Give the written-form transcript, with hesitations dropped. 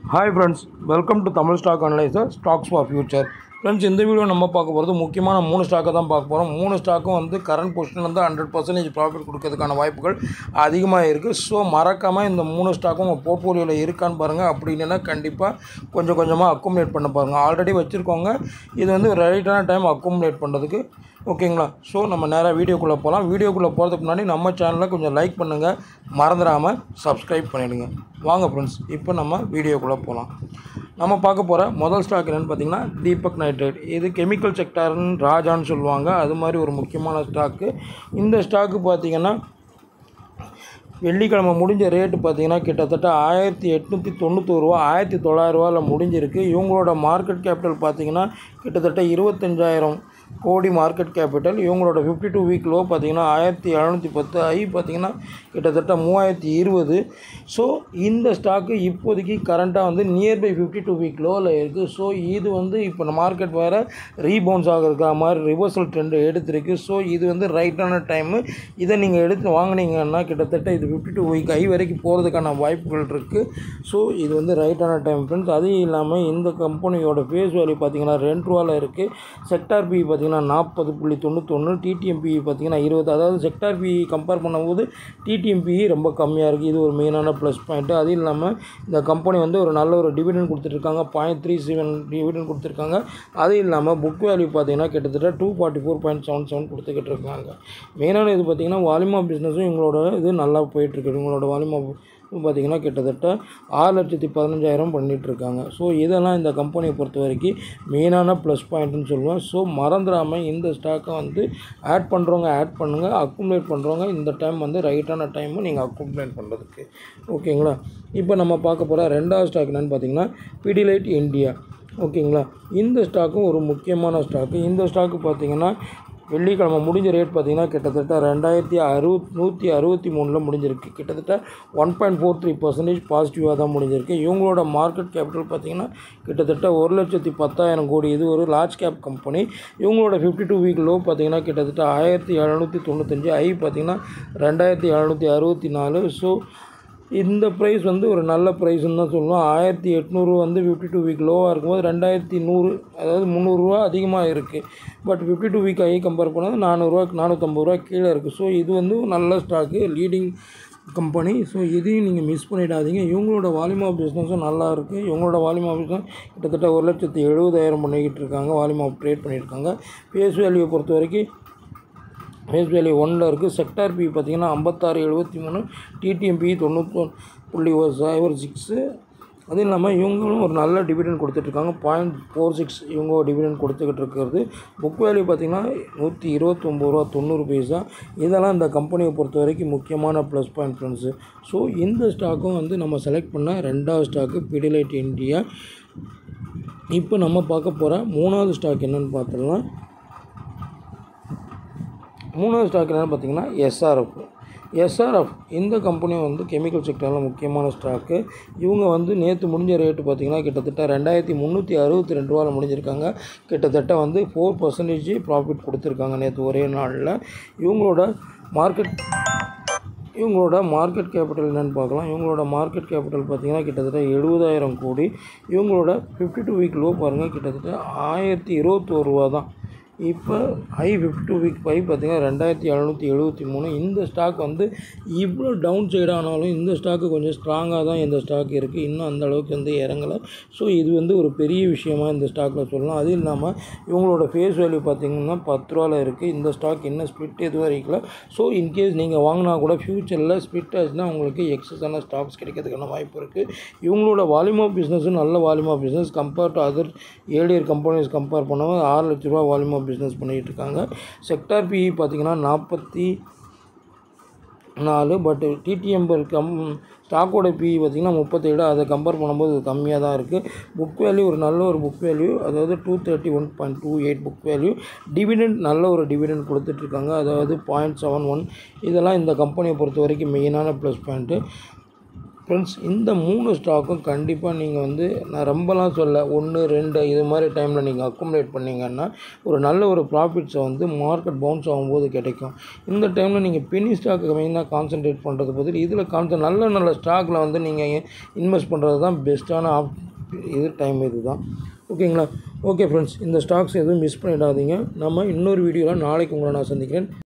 Hi friends, welcome to Tamil Stock Analyzer Stocks for Future. Friends, இந்த video நம்ம பார்க்க போகிறது முக்கியமான 3 ஸ்டாக்கை தான் பார்க்க போகிறோம். 3 ஸ்டாக்கும் வந்து கரண்ட் பொசிஷன் வந்து 100% ப்ராஃபிட் கொடுக்கறதுக்கான வாய்ப்புகள் அதிகமாக இருக்குது. ஸோ மறக்காமல் இந்த 3 ஸ்டாக்கும் உங்கள் போர்ட்ஃபோலியோவில் இருக்கான்னு பாருங்கள். அப்படி இல்லைன்னா கண்டிப்பாக கொஞ்சம் கொஞ்சமாக அக்குமுலேட் பண்ண பாருங்கள். ஆல்ரெடி வச்சுருக்கோங்க. இது வந்து ரைட்டான டைம் அக்குமுலேட் பண்ணுறதுக்கு. ஓகேங்களா? ஸோ நம்ம நேராக வீடியோக்குள்ளே போகலாம். வீடியோக்குள்ளே போகிறதுக்கு முன்னாடி நம்ம சேனலில் கொஞ்சம் லைக் பண்ணுங்கள், மறந்துடாமல் சப்ஸ்கிரைப் பண்ணிவிடுங்க. வாங்க ஃப்ரெண்ட்ஸ், இப்போ நம்ம வீடியோக்குள்ளே போகலாம். நம்ம பார்க்க போகிற முதல் ஸ்டாக் என்னென்னு பார்த்தீங்கன்னா தீபக் நைட்ரேட். இது கெமிக்கல் செக்டார்னு ராஜான்னு சொல்லுவாங்க. அது மாதிரி ஒரு முக்கியமான ஸ்டாக்கு. இந்த ஸ்டாக்கு பார்த்திங்கன்னா வெள்ளிக்கிழமை முடிஞ்ச ரேட்டு பார்த்திங்கன்னா கிட்டத்தட்ட 1891 ரூபா, 1900 ரூபாவில் முடிஞ்சிருக்கு. இவங்களோட மார்க்கெட் கேபிட்டல் பார்த்திங்கன்னா கிட்டத்தட்ட 25,000 கோடி மார்க்கெட் கேபிட்டல். இவங்களோட 52 வீக் லோ பார்த்திங்கன்னா 1710, ஐ பார்த்திங்கன்னா கிட்டத்தட்ட 3020. ஸோ இந்த ஸ்டாக்கு இப்போதைக்கு கரண்ட்டாக வந்து நியர்பை 52 வீக் லோவில் இருக்குது. ஸோ இது வந்து இப்போ மார்க்கெட் வேறு ரீபவுன்ஸ் ஆகிறதுக்காக மாதிரி ரிவர்சல் ட்ரெண்டு எடுத்துருக்கு. ஸோ இது வந்து ரைட்டான டைமு. இதை நீங்கள் எடுத்து வாங்கினீங்கன்னா கிட்டத்தட்ட இது 52 வீக் ஐ வரைக்கும் போகிறதுக்கான வாய்ப்புகள் இருக்குது. ஸோ இது வந்து ரைட்டான டைம் ஃப்ரெண்ட்ஸ். அதுவும் இல்லாமல் இந்த கம்பெனியோட ஃபேஸ் வேல்யூ பார்த்திங்கன்னா 2 ரூபாவில் இருக்குது. செக்டார் பி பார்த்திங்கன்னா 40.91, டிடிஎம்பி பார்த்திங்கன்னா 20. அதாவது செக்டார் பி கம்பேர் பண்ணும்போது டிடிஎம்பி ரொம்ப கம்மியாக இருக்குது. இது ஒரு மெயினான ப்ளஸ் பாயிண்ட்டு. அது இல்லாமல் இந்த கம்பெனி வந்து ஒரு நல்ல ஒரு டிவிடெண்ட் கொடுத்துட்ருக்காங்க. 0.37 டிவிடெண்ட் கொடுத்துருக்காங்க. அது இல்லாமல் புக் வேல்யூ பார்த்திங்கன்னா கிட்டத்தட்ட 244.77 கொடுத்துக்கிட்டு இருக்காங்க. மெயினான இது பார்த்திங்கன்னா வால்யூம் ஆஃப் பிஸ்னஸும் இவங்களோட இது நல்லா போயிட்டுருக்கு. இவங்களோட வால்யூம் ஆஃப் பார்த்திங்கன்னா கிட்டத்தட்ட 6,15,000 பண்ணிகிட்ருக்காங்க. ஸோ இதெல்லாம் இந்த கம்பெனியை பொறுத்த வரைக்கும் மெயினான ப்ளஸ் பாயிண்ட்டுன்னு சொல்லுவேன். ஸோ மறந்துடாமல் இந்த ஸ்டாக்கை வந்து ஆட் பண்ணுறவங்க ஆட் பண்ணுங்கள், அக்குமுலேட் பண்ணுறவங்க இந்த டைம் வந்து ரைட்டான டைமு நீங்கள் அக்குமுலேட் பண்ணுறதுக்கு. ஓகேங்களா? இப்போ நம்ம பார்க்க போகிற ரெண்டாவது ஸ்டாக் என்னென்னு பார்த்தீங்கன்னா பிடிலைட் இந்தியா. ஓகேங்களா? இந்த ஸ்டாக்கும் ஒரு முக்கியமான ஸ்டாக்கு. இந்த ஸ்டாக்கு பார்த்திங்கன்னா வெள்ளிக்கிழமை முடிஞ்ச ரேட் பார்த்திங்கன்னா கிட்டத்தட்ட 2163 முடிஞ்சிருக்கு. கிட்டத்தட்ட 1.43% பாசிட்டிவாக தான் முடிஞ்சிருக்கு. இவங்களோட மார்க்கெட் கேபிட்டல் பார்த்திங்கன்னா கிட்டத்தட்ட 1,10,000 கோடி. இது ஒரு லார்ஜ் கேப் கம்பெனி. இவங்களோட 52 வீக் லோ பார்த்திங்கன்னா கிட்டத்தட்ட 1795, ஐ பார்த்திங்கன்னா 2764. ஸோ இந்த ப்ரைஸ் வந்து ஒரு நல்ல ப்ரைஸ்ன்னு தான் சொல்லணும். 1800 வந்து 52 வீக் லோவாக இருக்கும்போது 2100, அதாவது 300 ரூபா அதிகமாக இருக்குது. பட் 52 வீக் ஐ கம்பேர் பண்ணால் 400 450 ரூபா கீழே இருக்குது. ஸோ இது வந்து நல்ல ஸ்டாக்கு, லீடிங் கம்பெனி. ஸோ இதையும் நீங்கள் மிஸ் பண்ணிடாதீங்க. இவங்களோட வால்யூம் ஆஃப் பிஸ்னஸும் நல்லா இருக்குது. இவங்களோட வால்யூம் ஆஃப் பிஸ்னஸ் கிட்டத்தட்ட 1,70,000 பண்ணிக்கிட்டு இருக்காங்க. வால்யூம் ஆஃப் ட்ரேட் பண்ணியிருக்காங்க. ஃபேஸ் வேல்யூவை பொறுத்த வரைக்கும் ஃபேஸ் வேல்யூ 1ல் இருக்குது. செக்டார் பி பார்த்திங்கன்னா 56.73, டிடிஎம்பி 90.06. அதுவும் இல்லாமல் இவங்களும் ஒரு நல்ல டிவிடெண்ட் கொடுத்துட்ருக்காங்க. 0.46 இவங்க டிவிடெண்ட் கொடுத்துக்கிட்டு இருக்கிறது. புக் வேல்யூ பார்த்திங்கன்னா 129 ரூபா 90 பைசா. இதெல்லாம் இந்த கம்பெனியை பொறுத்த வரைக்கும் முக்கியமான ப்ளஸ் பாயிண்ட் ஃப்ரெண்ட்ஸு. ஸோ இந்த ஸ்டாக்கும் வந்து நம்ம செலக்ட் பண்ண ரெண்டாவது ஸ்டாக்கு பிடிலைட் இந்தியா. இப்போ நம்ம பார்க்க போகிற மூணாவது ஸ்டாக் என்னென்னு பார்த்துடலாம். மூணாவது ஸ்டாக் என்னென்னு பார்த்தீங்கன்னா எஸ்ஆர்எஃப். இந்த கம்பெனி வந்து கெமிக்கல் செக்டரில் முக்கியமான ஸ்டாக்கு. இவங்க வந்து நேற்று முடிஞ்ச ரேட்டு பார்த்திங்கன்னா கிட்டத்தட்ட 2,362 ரூபாவில் முடிஞ்சிருக்காங்க. கிட்டத்தட்ட வந்து 4% ப்ராஃபிட் கொடுத்துருக்காங்க நேற்று ஒரே நாளில். இவங்களோட மார்க்கெட் கேபிட்டல் என்னென்னு பார்க்கலாம். இவங்களோட மார்க்கெட் கேபிட்டல் பார்த்திங்கன்னா கிட்டத்தட்ட 70,000 கோடி. இவங்களோட 52 வீக் லோ பாருங்கள், கிட்டத்தட்ட 1021 ரூபா தான். இப்போ ஐ 52 வீக் பை பார்த்திங்கன்னா 2,773. இந்த ஸ்டாக் வந்து இவ்வளோ டவுன் சைடு ஆனாலும் இந்த ஸ்டாக்கு கொஞ்சம் ஸ்ட்ராங்காக தான் இந்த ஸ்டாக் இருக்குது. இன்னும் அந்த அளவுக்கு வந்து இறங்கலை. ஸோ இது வந்து ஒரு பெரிய விஷயமாக இந்த ஸ்டாக்கில் சொல்லலாம். அது இல்லாமல் இவங்களோட ஃபேஸ் வேல்யூ பார்த்திங்கன்னா 10 ரூபாவில் இருக்குது. இந்த ஸ்டாக் இன்னும் ஸ்பிட் எதுவும் வரைக்கல. ஸோ இன்கேஸ் நீங்கள் வாங்கினா கூட ஃப்யூச்சரில் ஸ்பிட் ஆச்சுன்னா உங்களுக்கு எக்ஸஸான ஸ்டாக்ஸ் கிடைக்கிறதுக்கான வாய்ப்பு இருக்குது. இவங்களோட வால்யூம் ஆஃப் பிஸ்னஸும் நல்ல volume of business. Compare to other earlier companies compare பண்ணும்போது 6 லட்ச ரூபா வால்யூம் ஆஃப் பிஸ்னஸ் பண்ணிகிட்டு இருக்காங்க. செக்டார் பி பார்த்திங்கன்னா 44. பட் டிடிஎம் ஸ்டாக்கோட பி பார்த்திங்கன்னா 37. அதை கம்பேர் பண்ணும்போது கம்மியாக தான் இருக்குது. புக் வேல்யூ ஒரு நல்ல ஒரு புக் வேல்யூ, அதாவது 231.28 புக் வேல்யூ. டிவிடெண்ட் நல்ல ஒரு டிவிடெண்ட் கொடுத்துட்ருக்காங்க, அதாவது 0.71. இதெல்லாம் இந்த கம்பெனியை பொறுத்த வரைக்கும் மெயினான ப்ளஸ் பாயிண்ட்டு. ஃப்ரெண்ட்ஸ் இந்த 3 ஸ்டாக்கும் கண்டிப்பாக நீங்கள் வந்து நான் ரொம்பலாம் சொல்ல 1 2 இது மாதிரி டைமில் நீங்கள் அக்குமுலேட் பண்ணிங்கன்னா ஒரு நல்ல ஒரு ப்ராஃபிட்ஸை வந்து மார்க்கெட் பவுன்ஸ் ஆகும்போது கிடைக்கும். இந்த டைமில் நீங்கள் பெனி ஸ்டாக்கு மெயினாக கான்சன்ட்ரேட் பண்ணுறது பதில் இதில் நல்ல ஸ்டாக்கில் வந்து நீங்கள் இன்வெஸ்ட் பண்ணுறது தான் பெஸ்ட்டான டைம் இது தான். ஓகேங்களா? ஓகே ஃப்ரெண்ட்ஸ், இந்த ஸ்டாக்ஸ் எதுவும் மிஸ் பண்ணிடாதீங்க. நம்ம இன்னொரு வீடியோவில் நாளைக்கு உங்களை நான் சந்திக்கிறேன்.